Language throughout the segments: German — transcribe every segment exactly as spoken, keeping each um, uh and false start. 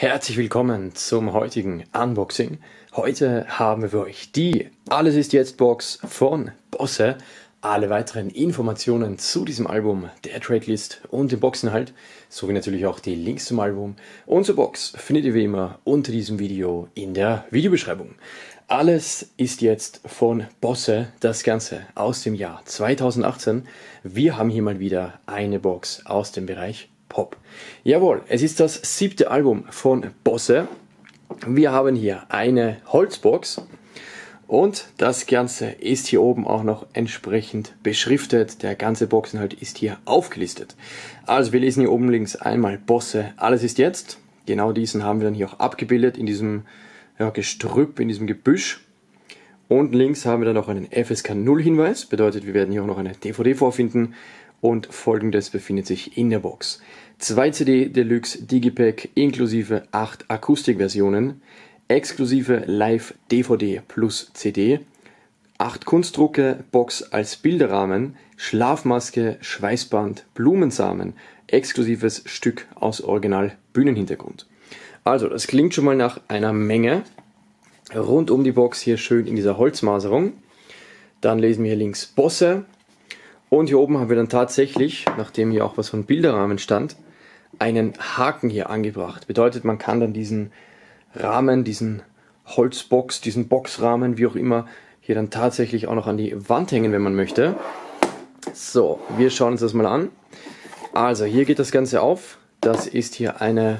Herzlich willkommen zum heutigen Unboxing. Heute haben wir für euch die Alles ist jetzt Box von Bosse. Alle weiteren Informationen zu diesem Album, der Tracklist und dem Boxinhalt, sowie natürlich auch die Links zum Album und zur Box findet ihr wie immer unter diesem Video in der Videobeschreibung. Alles ist jetzt von Bosse, das Ganze aus dem Jahr zweitausendachtzehn. Wir haben hier mal wieder eine Box aus dem Bereich Pop. Jawohl, es ist das siebte Album von Bosse. Wir haben hier eine Holzbox und das Ganze ist hier oben auch noch entsprechend beschriftet. Der ganze Boxinhalt ist hier aufgelistet. Also wir lesen hier oben links einmal Bosse, alles ist jetzt. Genau diesen haben wir dann hier auch abgebildet in diesem ja, Gestrüpp, in diesem Gebüsch. Und links haben wir dann noch einen F S K null Hinweis, bedeutet wir werden hier auch noch eine D V D vorfinden. Und folgendes befindet sich in der Box. zwei C D Deluxe Digipack inklusive acht Akustikversionen, exklusive Live D V D plus C D, acht Kunstdrucke, Box als Bilderrahmen, Schlafmaske, Schweißband, Blumensamen, exklusives Stück aus Original Bühnenhintergrund. Also das klingt schon mal nach einer Menge. Rund um die Box hier schön in dieser Holzmaserung. Dann lesen wir hier links Bosse. Und hier oben haben wir dann tatsächlich, nachdem hier auch was von Bilderrahmen stand, einen Haken hier angebracht. Bedeutet, man kann dann diesen Rahmen, diesen Holzbox, diesen Boxrahmen, wie auch immer, hier dann tatsächlich auch noch an die Wand hängen, wenn man möchte. So, wir schauen uns das mal an. Also, hier geht das Ganze auf. Das ist hier eine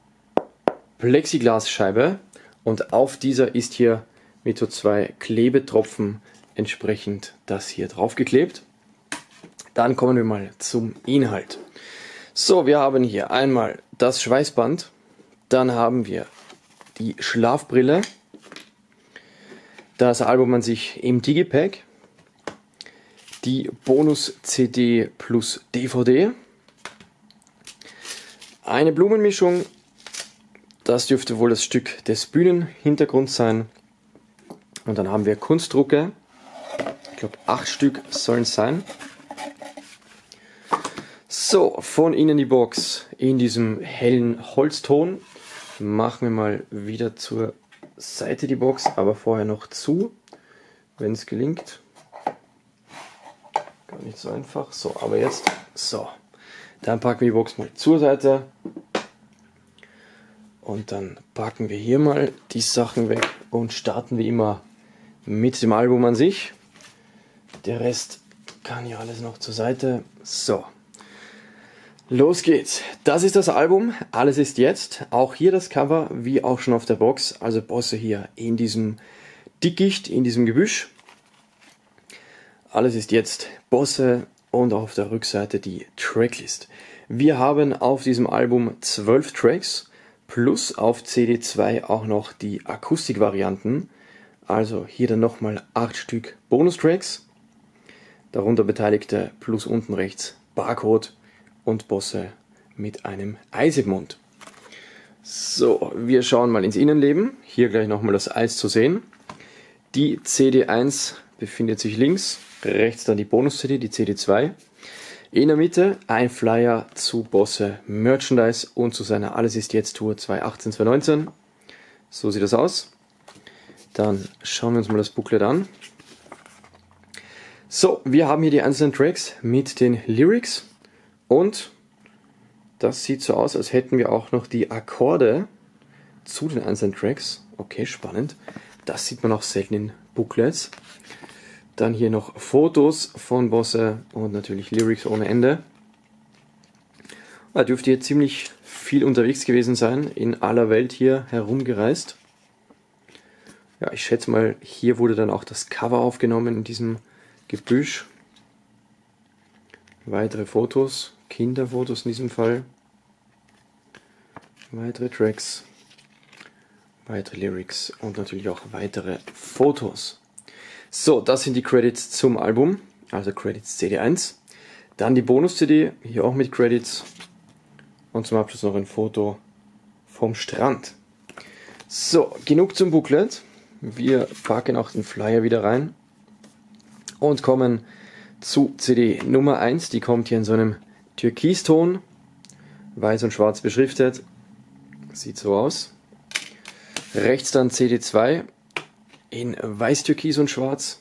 Plexiglasscheibe und auf dieser ist hier mit so zwei Klebetropfen entsprechend das hier draufgeklebt. Dann kommen wir mal zum Inhalt. So, wir haben hier einmal das Schweißband, dann haben wir die Schlafbrille, das Album an sich im Digipack, die Bonus-C D plus D V D, eine Blumenmischung, das dürfte wohl das Stück des Bühnenhintergrunds sein, und dann haben wir Kunstdrucke, ich glaube acht Stück sollen es sein. So, von innen die Box in diesem hellen Holzton. Machen wir mal wieder zur Seite die Box, aber vorher noch zu, wenn es gelingt. Gar nicht so einfach. So, aber jetzt, so. Dann packen wir die Box mal zur Seite. Und dann packen wir hier mal die Sachen weg und starten wie immer mit dem Album an sich. Der Rest kann hier alles noch zur Seite. So. Los geht's. Das ist das Album, alles ist jetzt. Auch hier das Cover, wie auch schon auf der Box. Also Bosse hier in diesem Dickicht, in diesem Gebüsch. Alles ist jetzt Bosse und auch auf der Rückseite die Tracklist. Wir haben auf diesem Album zwölf Tracks plus auf C D zwei auch noch die Akustikvarianten. Also hier dann nochmal acht Stück Bonustracks. Darunter beteiligte plus unten rechts Barcode und Bosse mit einem Eis im Mund. So, wir schauen mal ins Innenleben. Hier gleich nochmal das Eis zu sehen. Die C D eins befindet sich links, rechts dann die Bonus-C D, die C D zwei. In der Mitte ein Flyer zu Bosse Merchandise und zu seiner Alles ist jetzt Tour zweitausendachtzehn zweitausendneunzehn. So sieht das aus. Dann schauen wir uns mal das Booklet an. So, wir haben hier die einzelnen Tracks mit den Lyrics. Und das sieht so aus, als hätten wir auch noch die Akkorde zu den einzelnen Tracks. Okay, spannend. Das sieht man auch selten in Booklets. Dann hier noch Fotos von Bosse und natürlich Lyrics ohne Ende. Er dürfte hier ziemlich viel unterwegs gewesen sein, in aller Welt hier herumgereist. Ja, ich schätze mal, hier wurde dann auch das Cover aufgenommen in diesem Gebüsch. Weitere Fotos. Kinderfotos in diesem Fall, weitere Tracks, weitere Lyrics und natürlich auch weitere Fotos. So, das sind die Credits zum Album, also Credits C D eins. Dann die Bonus-C D, hier auch mit Credits und zum Abschluss noch ein Foto vom Strand. So, genug zum Booklet. Wir packen auch den Flyer wieder rein und kommen zu C D Nummer eins. Die kommt hier in so einem Türkiston, weiß und schwarz beschriftet. Sieht so aus. Rechts dann C D zwei in weiß, türkis und schwarz.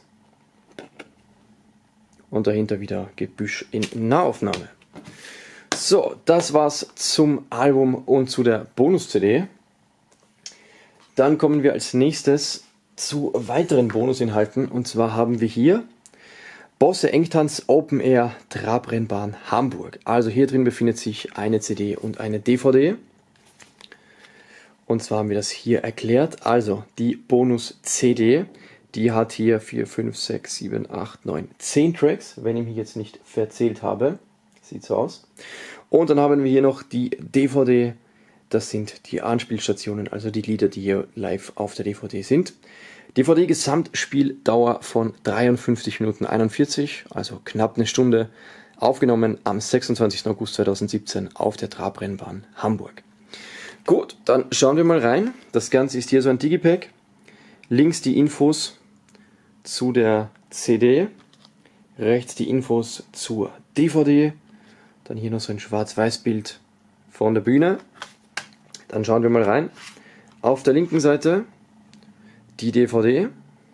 Und dahinter wieder Gebüsch in Nahaufnahme. So, das war's zum Album und zu der Bonus-C D. Dann kommen wir als nächstes zu weiteren Bonusinhalten. Und zwar haben wir hier Bosse Engtanz Open Air Trabrennbahn Hamburg. Also hier drin befindet sich eine C D und eine D V D. Und zwar haben wir das hier erklärt. Also die Bonus-C D, die hat hier vier, fünf, sechs, sieben, acht, neun, zehn Tracks, wenn ich mich jetzt nicht verzählt habe. Sieht so aus. Und dann haben wir hier noch die D V D. Das sind die Anspielstationen, also die Lieder, die hier live auf der D V D sind. D V D Gesamtspieldauer von dreiundfünfzig Minuten einundvierzig, also knapp eine Stunde, aufgenommen am sechsundzwanzigsten August zweitausendsiebzehn auf der Trabrennbahn Hamburg. Gut, dann schauen wir mal rein. Das Ganze ist hier so ein Digipack. Links die Infos zu der C D, rechts die Infos zur D V D, dann hier noch so ein Schwarz-Weiß-Bild von der Bühne. Dann schauen wir mal rein. Auf der linken Seite die D V D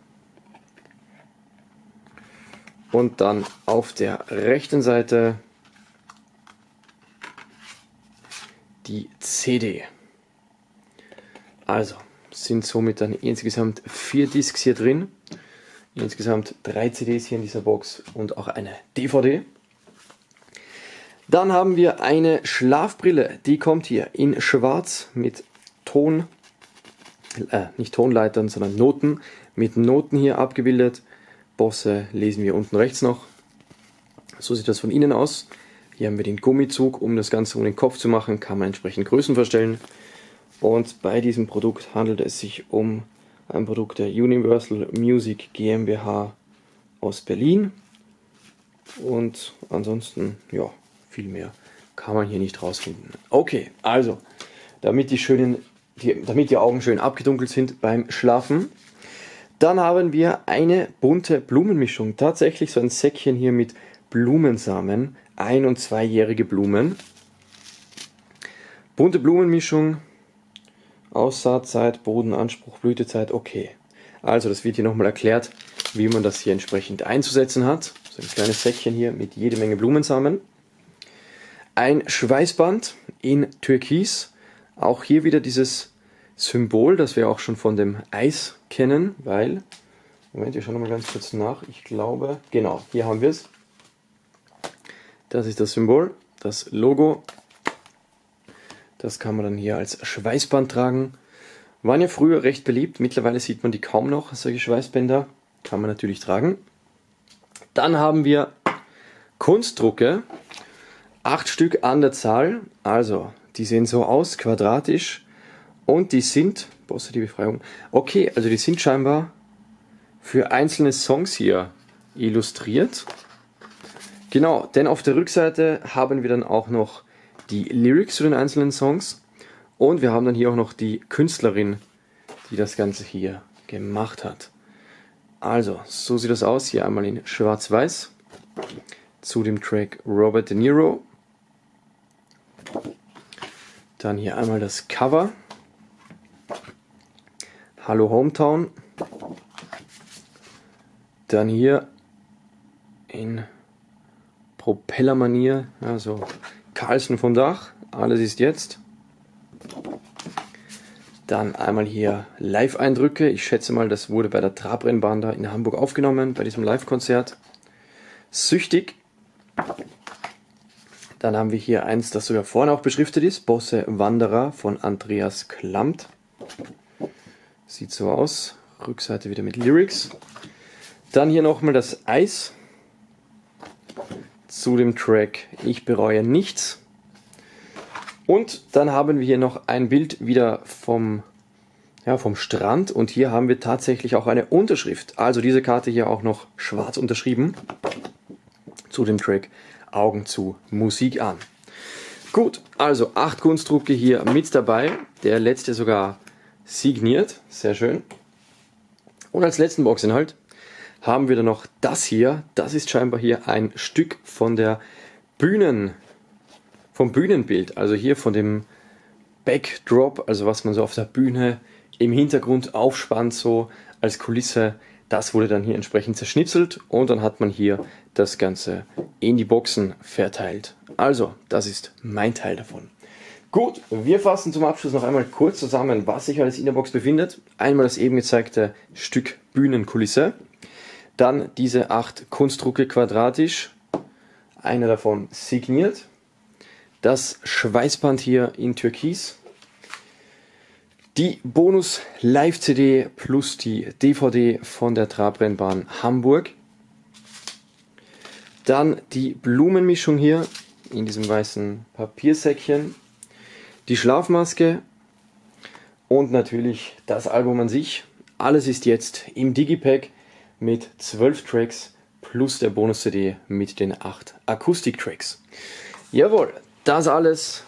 und dann auf der rechten Seite die C D. Also sind somit dann insgesamt vier Discs hier drin, insgesamt drei C Ds hier in dieser Box und auch eine D V D. Dann haben wir eine Schlafbrille, die kommt hier in schwarz mit Ton, äh, nicht Tonleitern, sondern Noten, mit Noten hier abgebildet. Bosse lesen wir unten rechts noch. So sieht das von innen aus. Hier haben wir den Gummizug, um das Ganze um den Kopf zu machen, kann man entsprechend Größen verstellen. Und bei diesem Produkt handelt es sich um ein Produkt der Universal Music GmbH aus Berlin. Und ansonsten, ja, viel mehr kann man hier nicht rausfinden. Okay, also, damit die, schönen, die, damit die Augen schön abgedunkelt sind beim Schlafen, dann haben wir eine bunte Blumenmischung. Tatsächlich so ein Säckchen hier mit Blumensamen, ein- und zweijährige Blumen. Bunte Blumenmischung, Aussaatzeit, Bodenanspruch, Blütezeit, okay. Also das wird hier nochmal erklärt, wie man das hier entsprechend einzusetzen hat. So ein kleines Säckchen hier mit jede Menge Blumensamen. Ein Schweißband in Türkis, auch hier wieder dieses Symbol, das wir auch schon von dem Eis kennen, weil, Moment, wir schauen nochmal ganz kurz nach, ich glaube, genau, hier haben wir es. Das ist das Symbol, das Logo, das kann man dann hier als Schweißband tragen. Waren ja früher recht beliebt, mittlerweile sieht man die kaum noch, solche Schweißbänder, kann man natürlich tragen. Dann haben wir Kunstdrucke, acht Stück an der Zahl, also die sehen so aus, quadratisch, und die sind, Bosse die Befreiung, okay, also die sind scheinbar für einzelne Songs hier illustriert. Genau, denn auf der Rückseite haben wir dann auch noch die Lyrics zu den einzelnen Songs und wir haben dann hier auch noch die Künstlerin, die das Ganze hier gemacht hat. Also, so sieht das aus, hier einmal in schwarz-weiß zu dem Track Robert De Niro. Dann hier einmal das Cover. Hallo Hometown. Dann hier in Propellermanier, also Carlsen vom Dach, alles ist jetzt. Dann einmal hier Live-Eindrücke. Ich schätze mal, das wurde bei der Trabrennbahn da in Hamburg aufgenommen, bei diesem Live-Konzert. Süchtig. Dann haben wir hier eins, das sogar vorne auch beschriftet ist. Bosse Wanderer von Andreas Klamt. Sieht so aus. Rückseite wieder mit Lyrics. Dann hier nochmal das Eis. Zu dem Track Ich bereue nichts. Und dann haben wir hier noch ein Bild wieder vom, ja, vom Strand. Und hier haben wir tatsächlich auch eine Unterschrift. Also diese Karte hier auch noch schwarz unterschrieben. Zu dem Track Augen zu, Musik an. Gut, also acht Kunstdrucke hier mit dabei. Der letzte sogar signiert. Sehr schön. Und als letzten Boxinhalt haben wir dann noch das hier. Das ist scheinbar hier ein Stück von der Bühnen, vom Bühnenbild. Also hier von dem Backdrop, also was man so auf der Bühne im Hintergrund aufspannt, so als Kulisse, das wurde dann hier entsprechend zerschnipselt und dann hat man hier das Ganze in die Boxen verteilt. Also, das ist mein Teil davon. Gut, wir fassen zum Abschluss noch einmal kurz zusammen, was sich alles in der Box befindet. Einmal das eben gezeigte Stück Bühnenkulisse, dann diese acht Kunstdrucke quadratisch, einer davon signiert, das Schweißband hier in Türkis, die Bonus-Live-C D plus die D V D von der Trabrennbahn Hamburg, dann die Blumenmischung hier in diesem weißen Papiersäckchen, die Schlafmaske und natürlich das Album an sich. Alles ist jetzt im Digipack mit zwölf Tracks plus der Bonus-C D mit den acht Akustik-Tracks. Jawohl, das alles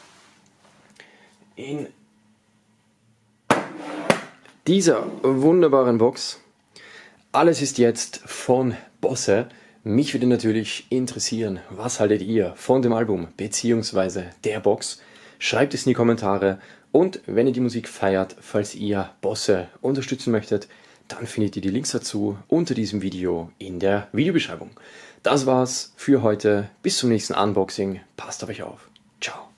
in dieser wunderbaren Box. Alles ist jetzt von Bosse. Mich würde natürlich interessieren, was haltet ihr von dem Album bzw. der Box? Schreibt es in die Kommentare und wenn ihr die Musik feiert, falls ihr Bosse unterstützen möchtet, dann findet ihr die Links dazu unter diesem Video in der Videobeschreibung. Das war's für heute. Bis zum nächsten Unboxing. Passt auf euch auf. Ciao.